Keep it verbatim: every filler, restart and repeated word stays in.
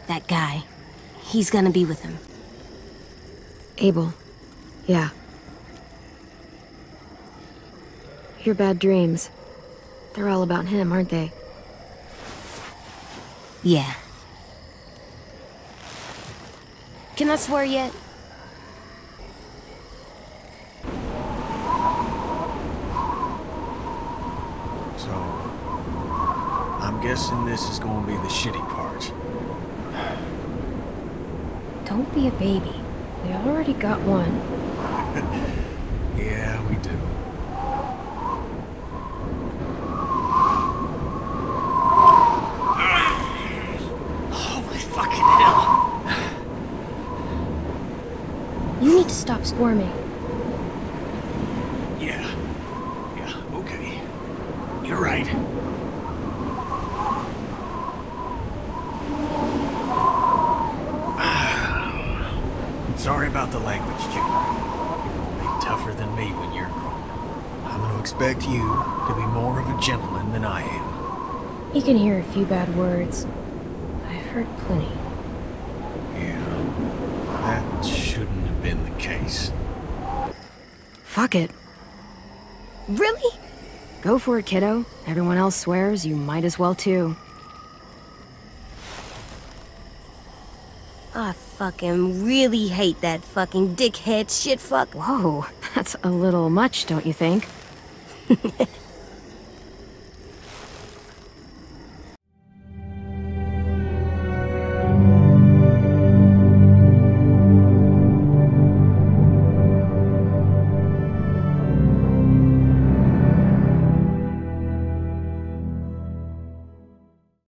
That guy. He's gonna be with him. Abel. Yeah. Your bad dreams. They're all about him, aren't they? Yeah. Can I swear yet? So, I'm guessing this is gonna be the shitty part. Don't be a baby. We already got one. Yeah, we do. Holy fucking hell! You need to stop squirming. Yeah. Yeah, okay. You're right. Sorry about the language, Junior. You're gonna be tougher than me when you're grown. I'm gonna expect you to be more of a gentleman than I am. You can hear a few bad words. I've heard plenty. Yeah, that shouldn't have been the case. Fuck it. Really? Go for it, kiddo. Everyone else swears, you might as well too. I fucking really hate that fucking dickhead shit fuck. Whoa, that's a little much, don't you think?